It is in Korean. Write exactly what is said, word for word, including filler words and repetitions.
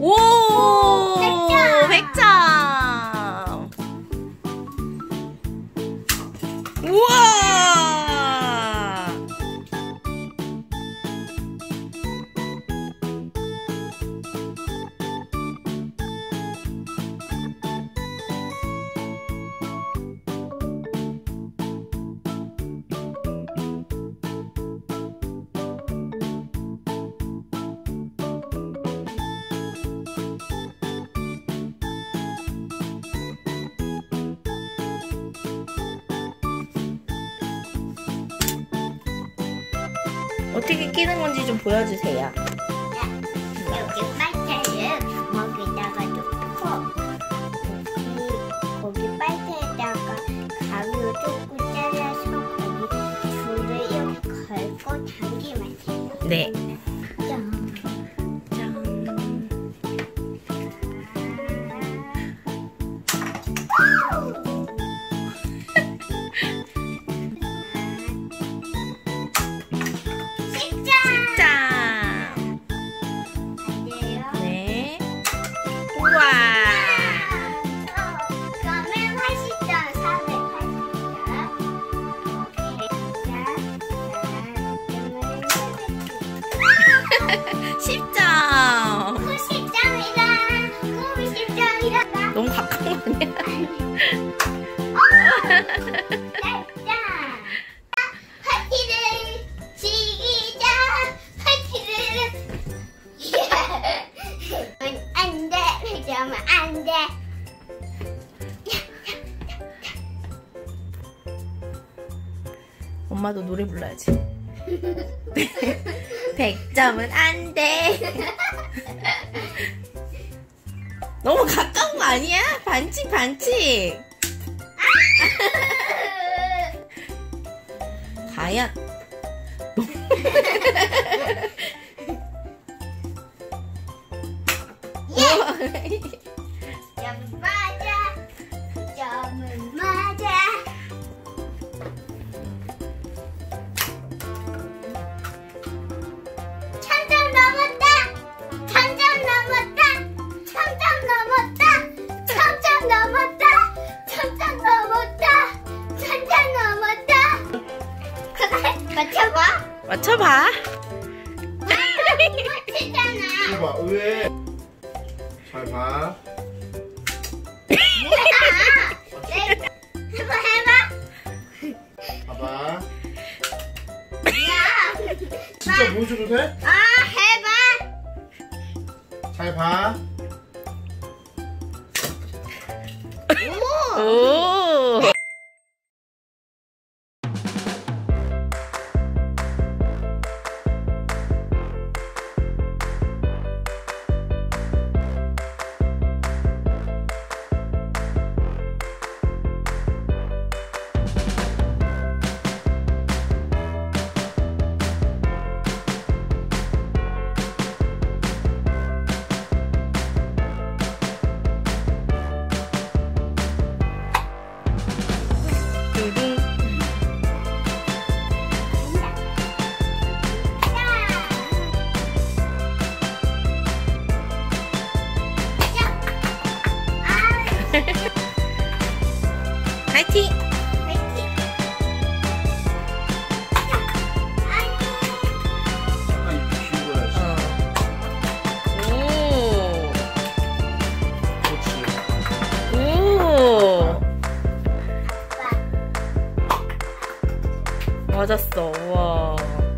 오! 백 점! 우와! 어떻게 끼는 건지 좀 보여주세요. 여기 빨대를 주먹에다가 놓고 거기, 거기 빨대에다가 가위로 조금 잘라서 거기 줄을 이렇게 걸고 당기면 돼요. 네. 짠. 짠. 짠! 네. 우와! 그러면 팔십 점, 사백팔십 점. 십 점! 구십 점이다. 구십 점이다. 너무 가까운 거 아니야? 짠! 파티를 시작! 파티를 안 돼! 그러면 안 돼! 엄마도 노래 불러야지. 백 점은 안 돼. 너무 가까운 거 아니야? 반칙, 반칙. 과연. 점은 맞아! 점은 맞아! 천 점 넘었다! 천 점 넘었다! 천 점 넘었다! 천 점 넘었다! 천 점 넘었다! 천 점 넘었다! 맞춰봐! 맞춰봐. 맞추잖아! 이봐, 왜? 잘 봐. 해봐 해봐! 봐봐. 야! 진짜 보여줘도 돼? 아 해봐! 잘 봐. 오. 파이팅! 약간 이렇게 쉬운 거야지. 오. 그렇지. 오. 맞았어. 우와.